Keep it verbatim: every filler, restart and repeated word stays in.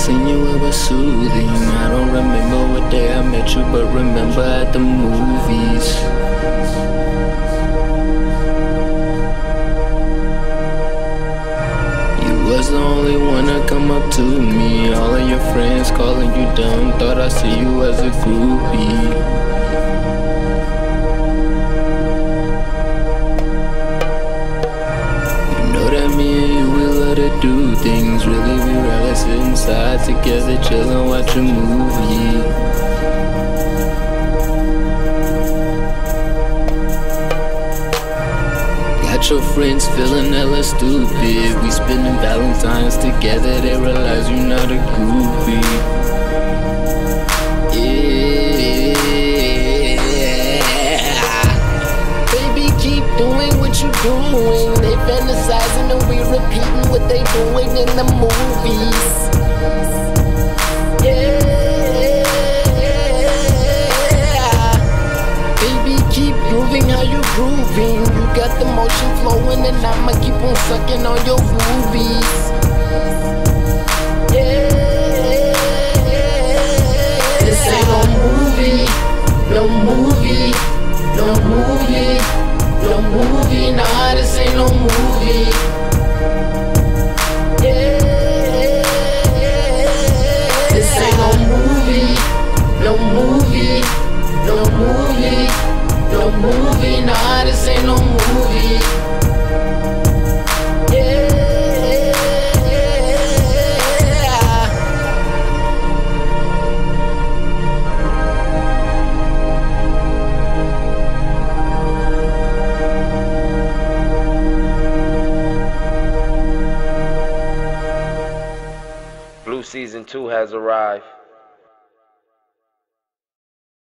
kissing you, it was soothing. I don't remember what day I met you, but remember at the movies. You was the only one to come up to me. All of your friends calling you dumb, thought I see you as a groupie. To do things, really we rather sit inside together, chill and watch a movie. Got your friends feeling hella stupid. We spending Valentine's together, they realize you're not a groupie. Yeah. Baby, keep doing what you're doing. They fantasizing and we repeating what they doing in the movies. Yeah. Baby, keep grooving how you grooving. You got the motion flowing and I'ma keep on sucking on your boobies. Yeah. This ain't no movie, no movie, no movie, no movie. Nah, this ain't no movie. No movie, no movie, no movie, nah, this ain't no movie. Yeah. Blue Season two has arrived.